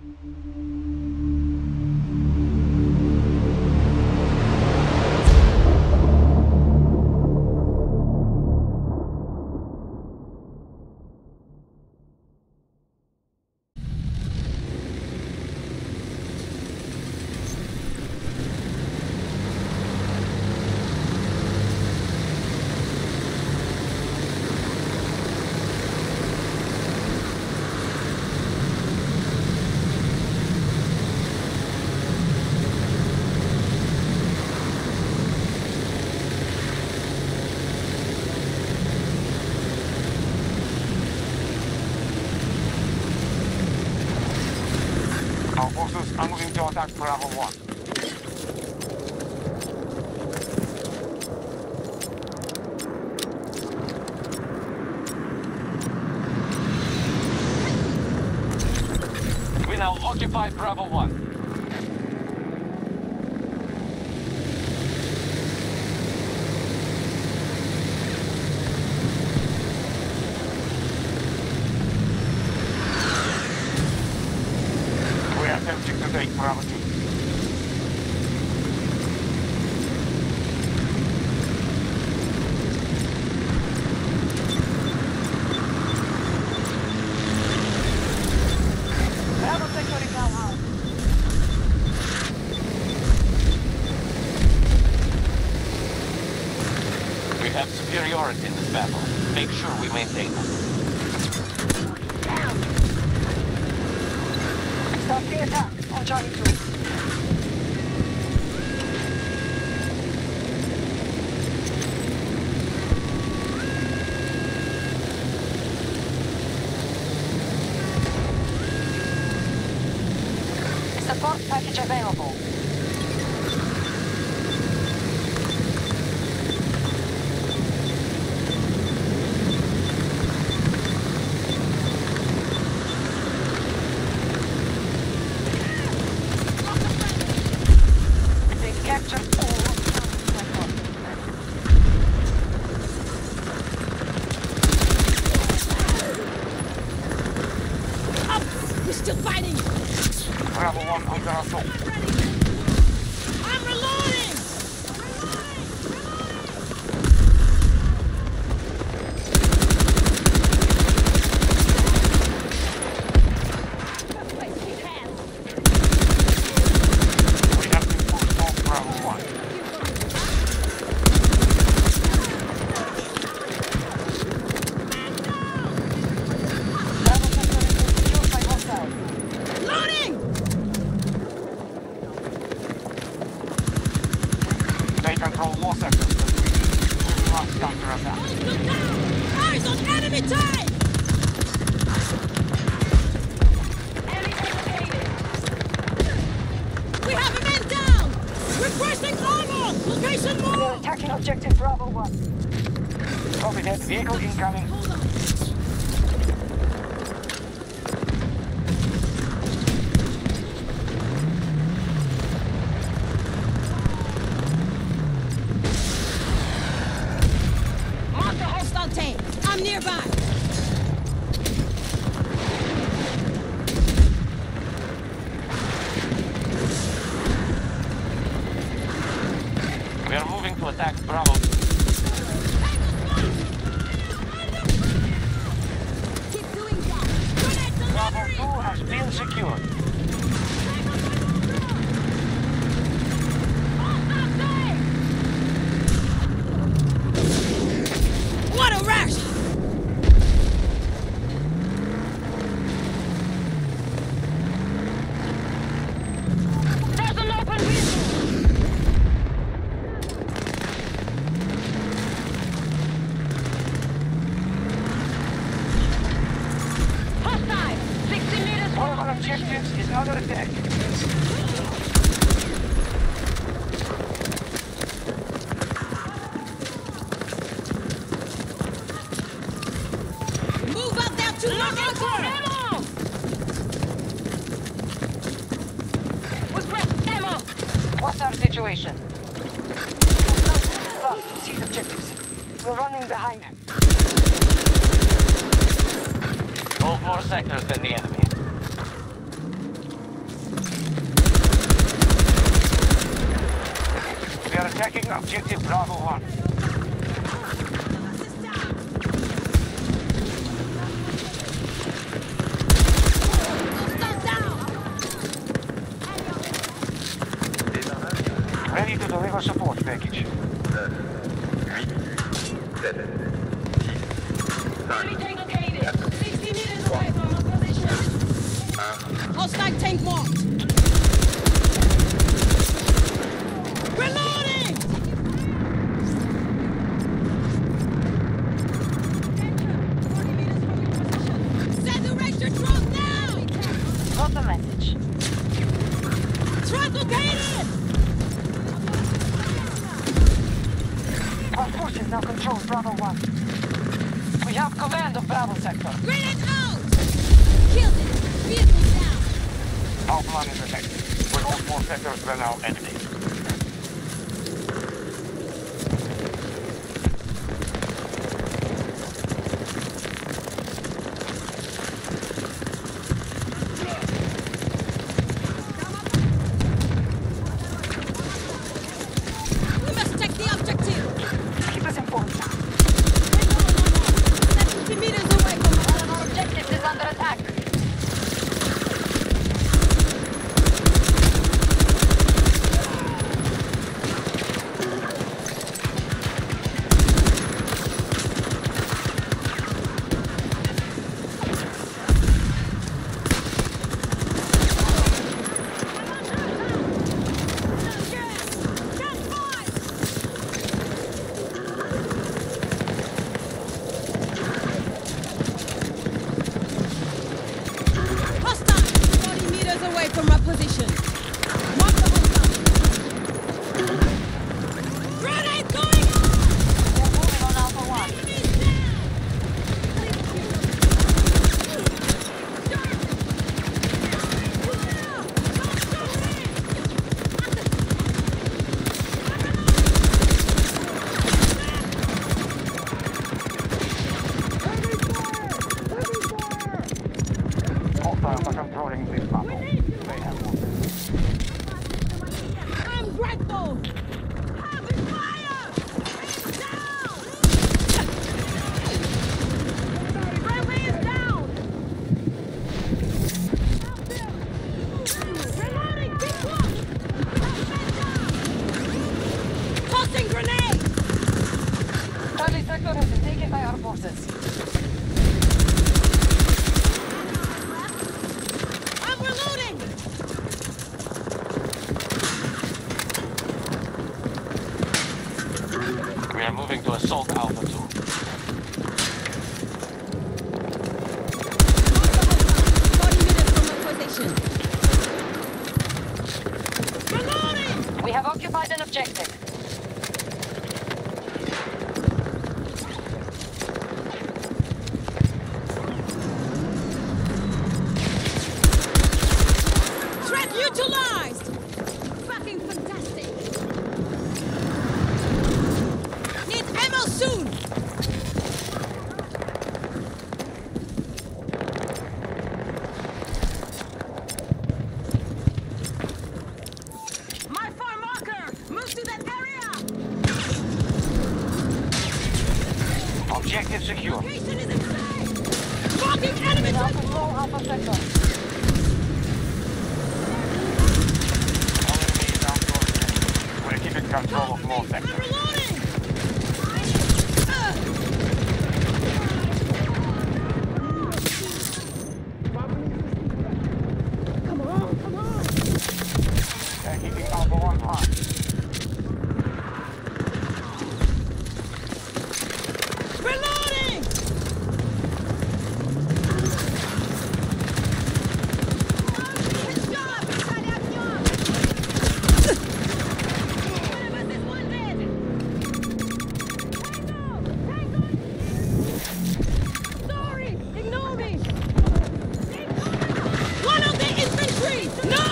Our forces are moving to attack Bravo 1. We now occupy Bravo 1. Attempting to take Bravo 2. Bravo sector is now out. We have superiority in this battle. Make sure we maintain it. Start the attack on Charlie 2. Support package available. Still fighting! Bravo 1 under assault. I'm reloading! We have been pushed off Bravo 1. They control more sectors than we do. We must counterattack. Look down! Eyes on enemy time! We have a man down! Requesting armor! Location They're more! attacking objective Bravo 1. Copy that. Vehicle incoming. Hold on. Mark the hostile tank. I'm nearby. We are moving to attack Bravo. Keep doing that. Grenade Bravo delivery! 2 has been secured. What a rush! There's an open window! Hostile! 60 meters! One of our objectives is under attack. Move up there to lock and ammo! Request ammo! What's our situation? Seize objectives. We're running behind them. Hold more sectors than the enemy. Attacking objective Bravo 1. Ready to deliver support package. Enemy tank located. 60 meters away from our position. Hostile tank marked. Reloading! Saturate your drone now! Got the message. Truck located! Our forces now control Bravo 1. We have command of Bravo sector. Grenade out! Killed it! Vehicle down! Our plan is effective. We hold more sectors than our enemy. We must take the objective! Keep us informed. 70 meters away from us! Our objective is under attack. Hostile! 40 meters away from my position. Mark the hostile. Grenade going out! They're moving on Alpha 1. Enemies down! Hostiles are controlling this battle. They have losses. I'm grateful! Heavy fire! Down! Friendly is down! Reloading! Big one! Tossing grenade! Charlie sector has been taken by our forces. I'm reloading! We are moving to assault Alpha 2. 40 meters from my position. Reloading! We have occupied an objective. Threat neutralized! Fucking fantastic! Need ammo soon! My far marker! Move to that area! Objective secure. Location is in sight! Marking enemy Now threat! control Alpha sector. All enemies outdoors. We're keeping control of more I'm sectors. reloading! Come on, come on! They're keeping Alpha 1 hot. Reloading! Headshot! Sale avión! Whatever this one did! Tango! Sorry! Ignore me! One of the infantry! No!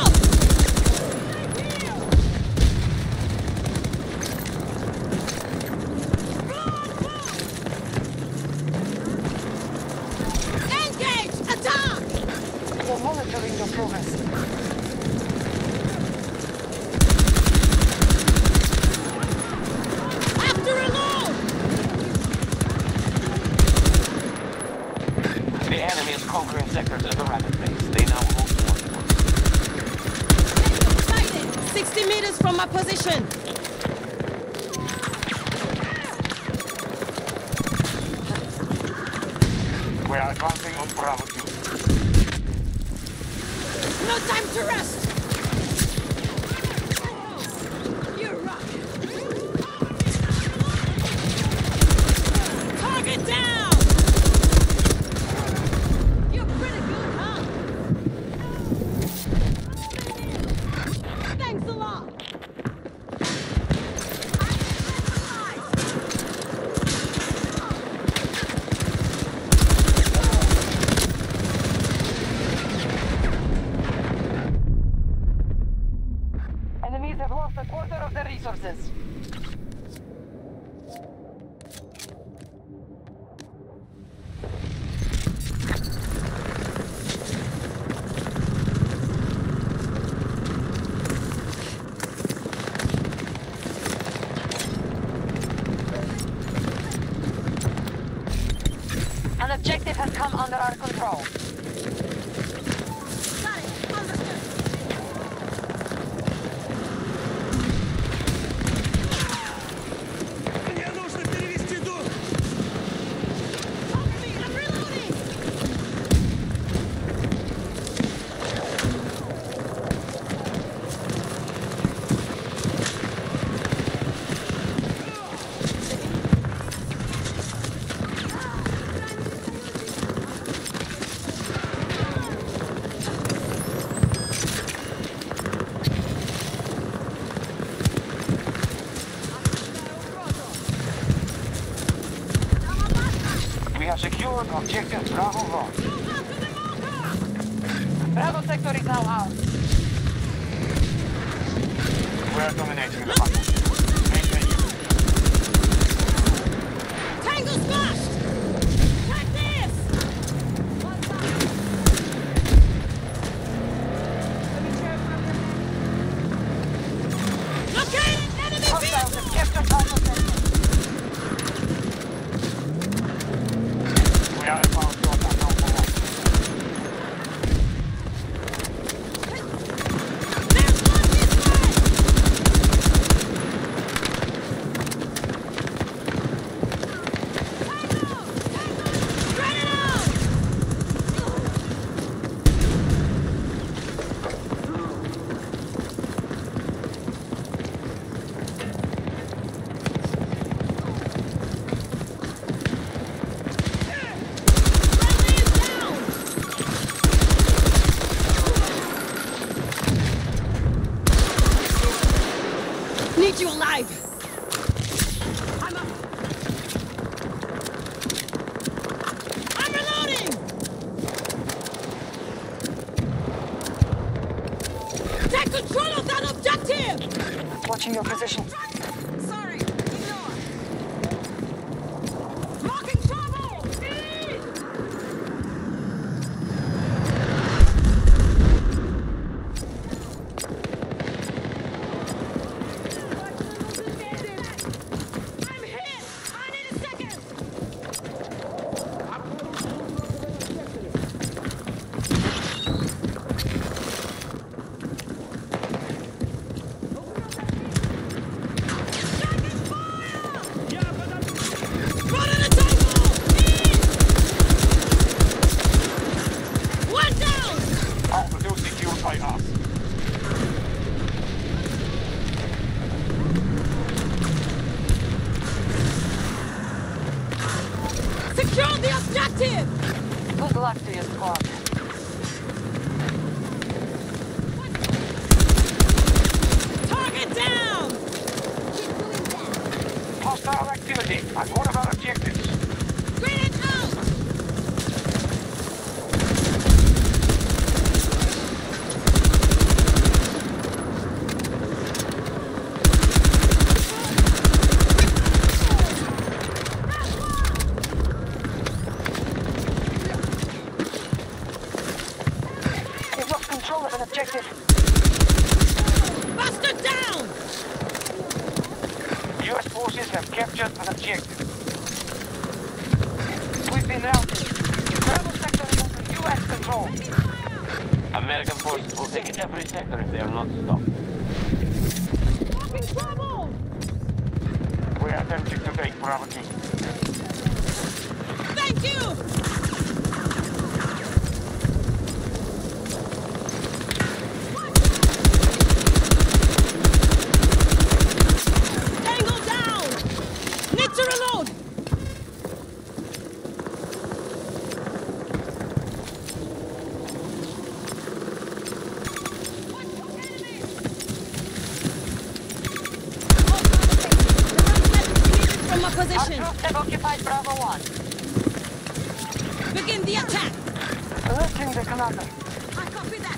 Engage! Attack! We're monitoring your progress. from my position. We are advancing on Bravo 2. No time to rest. You rock. Target down. You're pretty good, huh? Thanks a lot. Enemies have lost a quarter of their resources. An objective has come under our control. Got it. Understood. Мне нужно перевести дух! Cover me. I'm reloading. We have secured objective Bravo 1. Bravo sector is now ours. We are dominating the battle. Maintain it. Tango smashed. Like this. Okay, enemy Hostiles vehicle. have captured Bravo sector. We are about to attack Alpha 1. There's one this way. Tango. Spread it out. Friendly is down. Need you alive. I'm up. I'm reloading. Take control of that objective. Watching your position. Sorry, ignore. Marking trouble. I'm hit. I need a second. Run in a tango. One down. Alpha 2 secured by us. Secure the objective. Good luck to your squad. Target down. Hostile activity at one of our objectives. Grenade out. You've lost control of an objective. Buster down. U.S. forces have captured an objective. We've been routed. Bravo sector is under U.S. control. American forces will take every sector if they are not stopped. Trouble! We're attempting to take Bravo team. Thank you! Tango down! Need to reload! From my Our position. troops have occupied Bravo 1. Begin the attack. Alerting the commander. I copy that.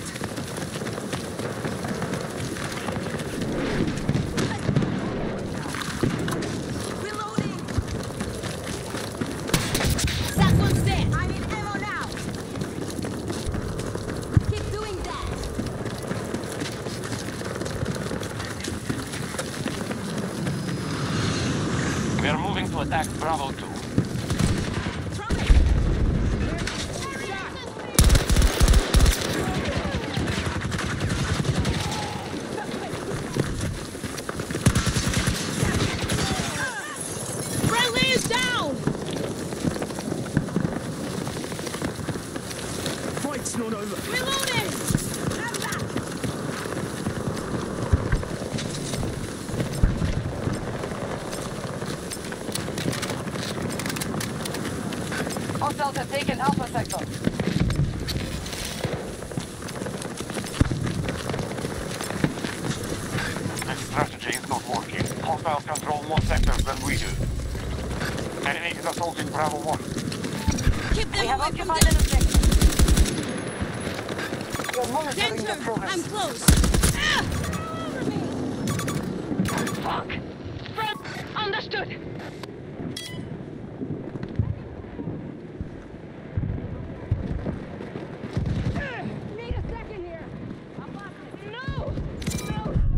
Reloading. That one's dead. I need ammo now. Keep doing that. We are moving to attack Bravo 2. Friendly is down. Fight's not over. Reloading. Hostiles have taken Alpha sector. This strategy is not working. Hostiles control more sectors than we do. Enemy is assaulting Bravo 1. Keep We them have away from occupied an them. objective. You're monitoring Danger. the progress. I'm close. Ah! Fuck. Understood. Need a second here. No! No!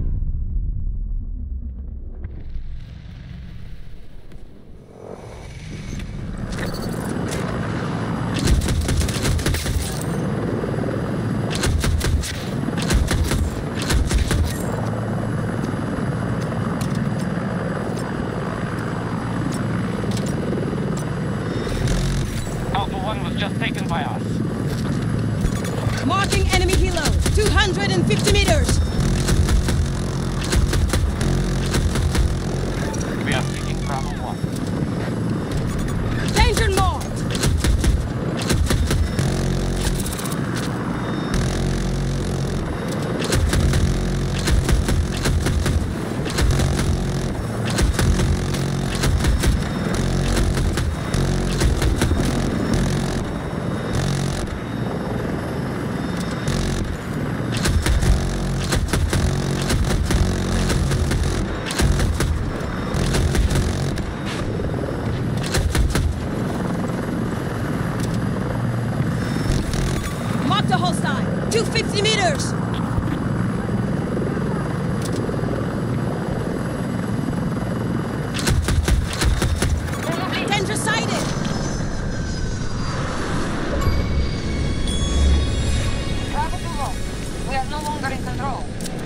Alpha 1 was just taken by us. Marking enemy helo. 250 meters. We are taking Bravo 1. Danger marked. Mark the hostile. 250 meters. Danger sighted. Bravo 2 lost. We are no longer in control.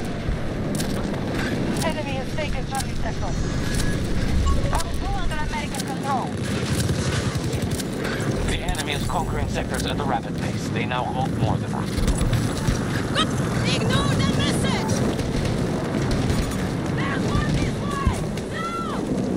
Enemy has taken Charlie sector. Bravo 2 under American control. The enemy is conquering sectors at a rapid pace. They now hold more than us. Ignore that message. There's one this way. No!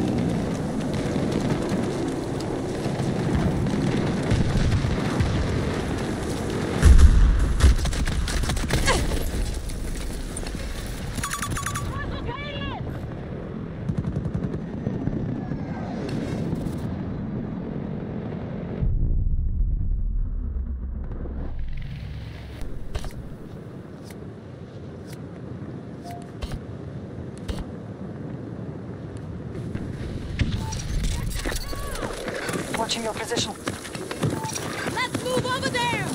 Watching your position. Let's move over there.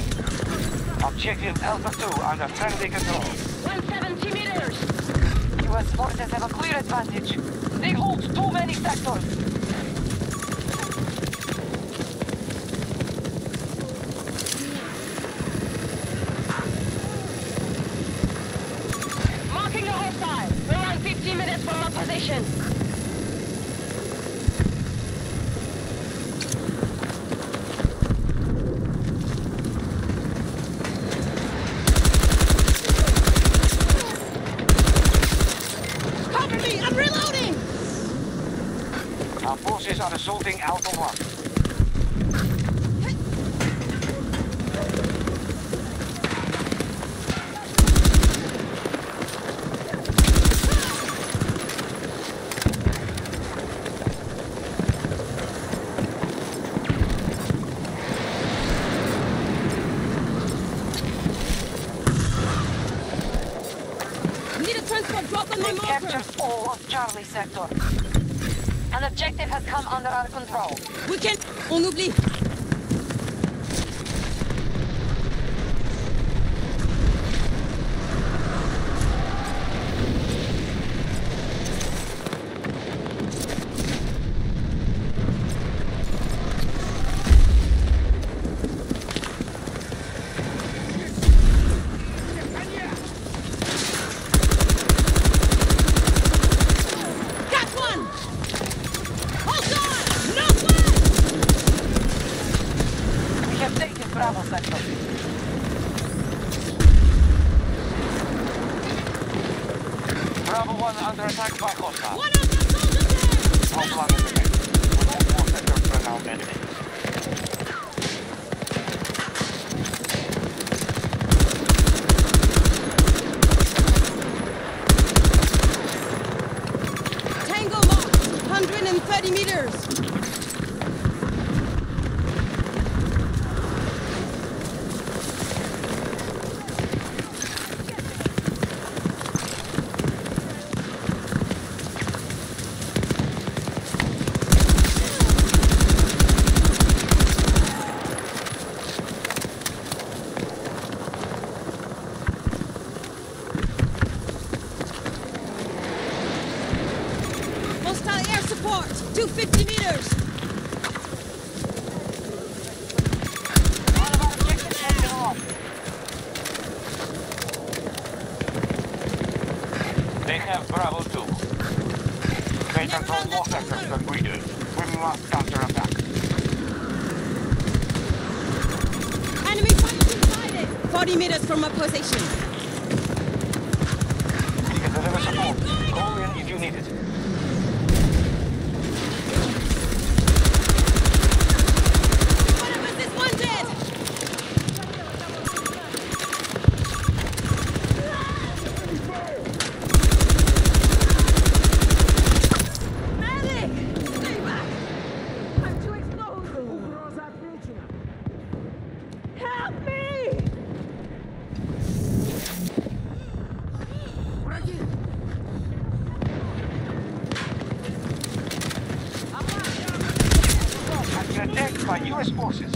Objective Alpha 2 under friendly control. 170 meters. You US forces have a clear advantage. They hold too many sectors. Marking a hostile. We're on 15 minutes from our position. Cover me! I'm reloading! Our forces are assaulting Alpha 1. Need a transport drop on my They marker! captured all of Charlie sector. An objective has come under our control. We can... On oublie! Got one! Hold on! Northwest! We have taken Bravo sector. Bravo 1 under attack by hostile. One of the soldiers there! All plan is ahead. With all 4 sectors are now enemy. Tango marked! 130 meters! Hostile air support! 250 meters! One of our objectives has been lost. They have Bravo 2. They control more sectors than we do. We must counterattack. Enemy fighting sighted! 40 meters from my position. You can deliver support. Call in if you need it. One of us is wounded! Medic! Stay back! I'm too exposed! Help me! Has been attacked by US forces.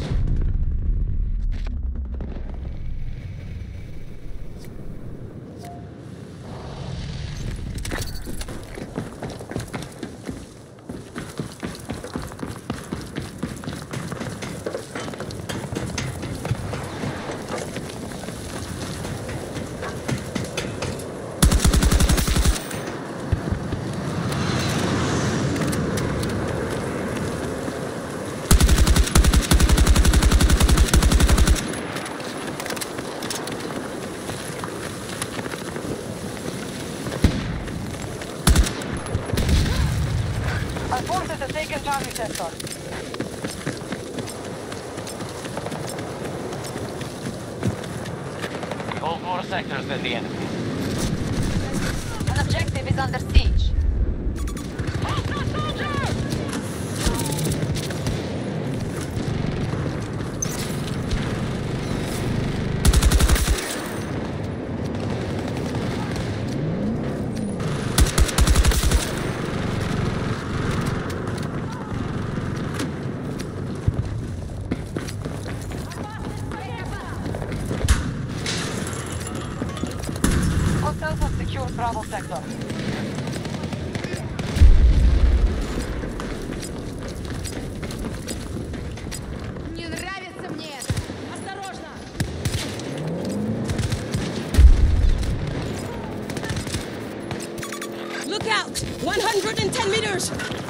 Our forces have taken Charlie sector. All 4 sectors than the enemy. An objective is under siege. Hostile soldier! Hostiles have secured secured Bravo sector. Не нравится мне это! Осторожно! Look out! 110 meters!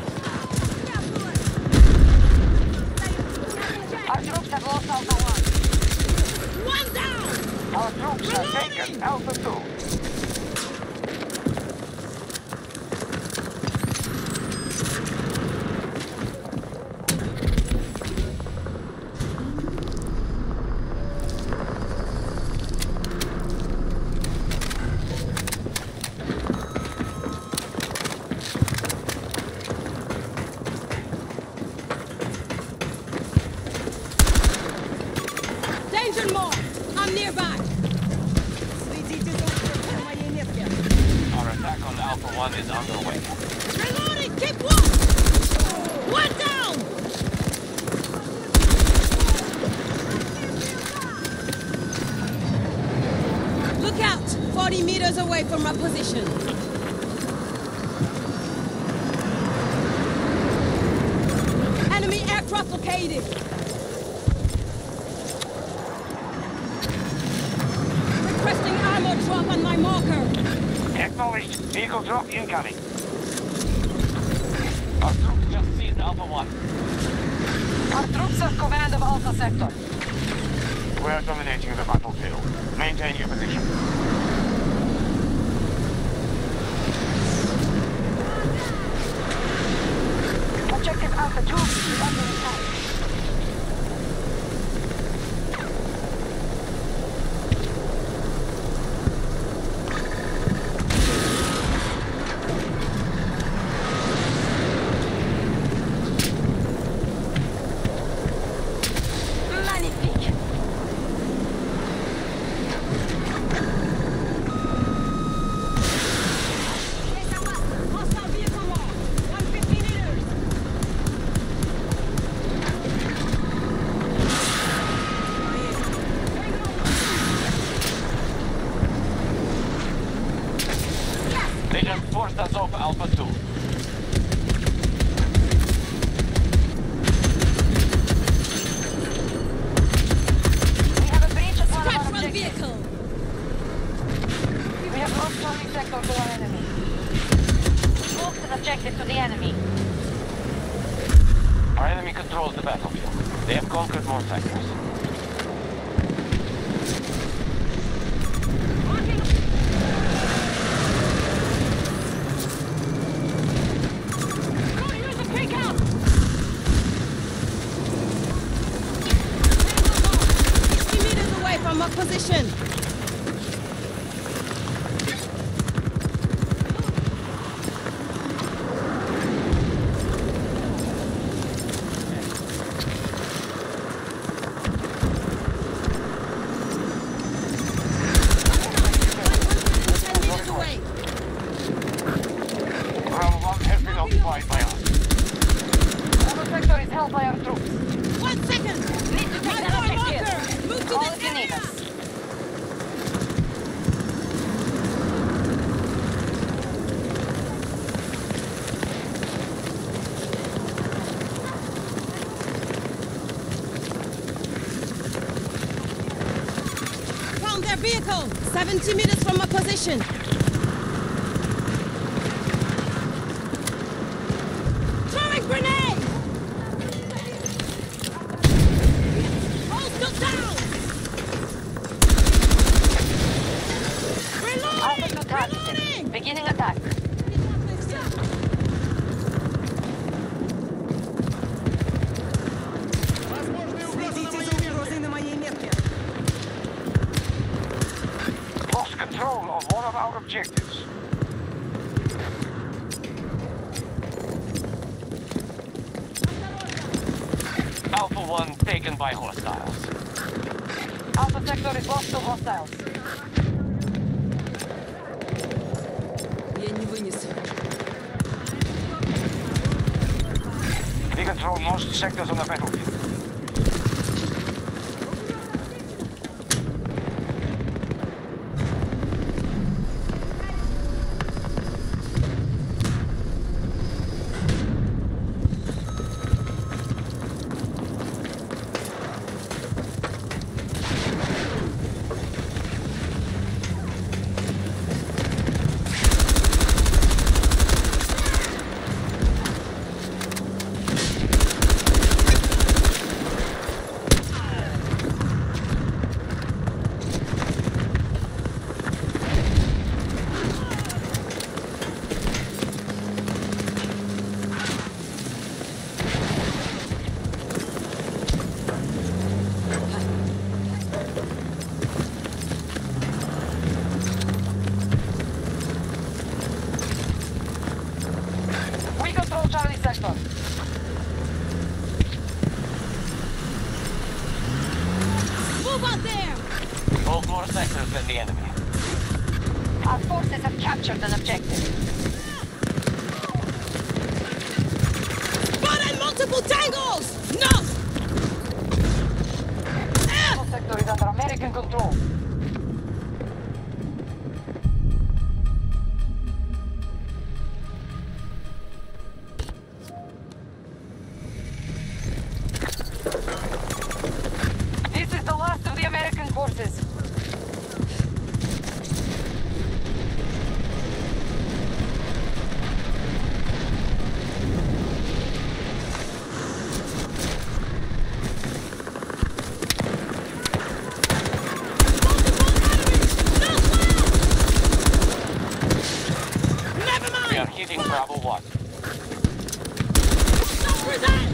Our troops have lost Alpha 1. One down! Our troops have taken Alpha 2. Danger more! I'm nearby! Следите за укрытием моей метки! Our attack on Alpha 1 is underway. Reloading! Keep one! One down! Look out! 40 meters away from my position. Enemy aircraft located. Requesting armor drop on my marker. Acknowledged. Vehicle drop incoming. Our troops just seized Alpha 1. Our troops have command of Alpha sector. We are dominating the battlefield. Maintain your position. Objective Alpha 2 is under attack. Magnifique! Hostile vehicle mark. 150 meters. They just forced us off Alpha 2. We have a breach at one of Scratch our from objectives. vehicle. We have lost Charlie sector to our enemy. Lost an objective to the enemy. Our enemy controls the battlefield. They have conquered more sectors. Here's a pickup. 50 meters away from my position. occupied by us. Bravo sector is held by our troops. 1 second! Need to take My that door objective. marker! Move to Call this if you need area! us. Found their vehicle! 70 meters from my position. Throwing grenade! Hostile down! Alpha 2 Reloading! targeted. Reloading! Beginning attack. Следите за угрозой на моей метке. Lost control of one of our objectives. Alpha 1 taken by hostiles. Alpha sector is lost to hostiles. Я не вынесу. We control most sectors on the battlefield. control Charlie sector. Move out there! Hold more sectors than the enemy. Our forces have captured an objective. Spotted multiple tangles! No! Bravo sector is under American control. This is the last of the American forces. Never We mind! are hitting Bravo 1. Present!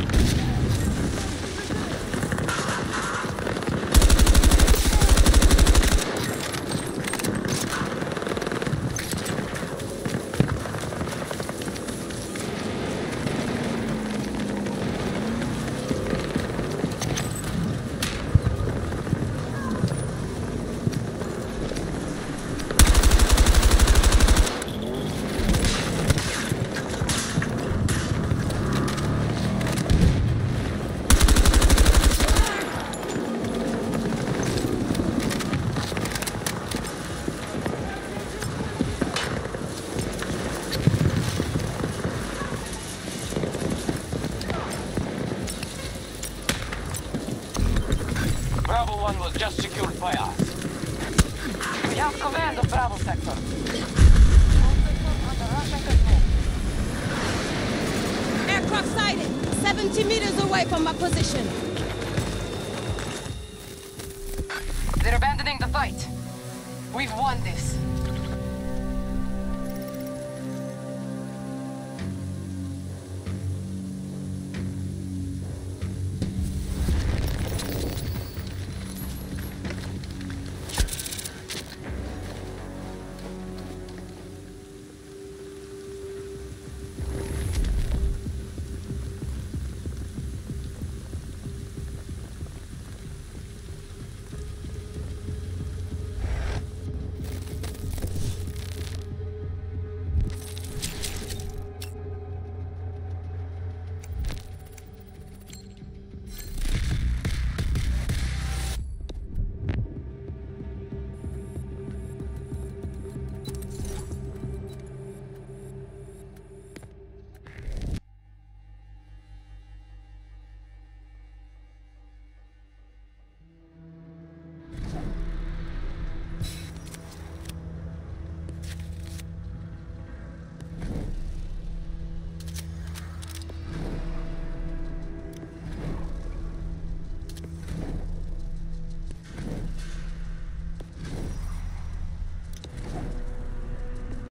Bravo 1 was just secured by us. We have command of Bravo sector. All sectors under Russian control. Aircraft sighted! 70 meters away from my position. They're abandoning the fight. We've won this.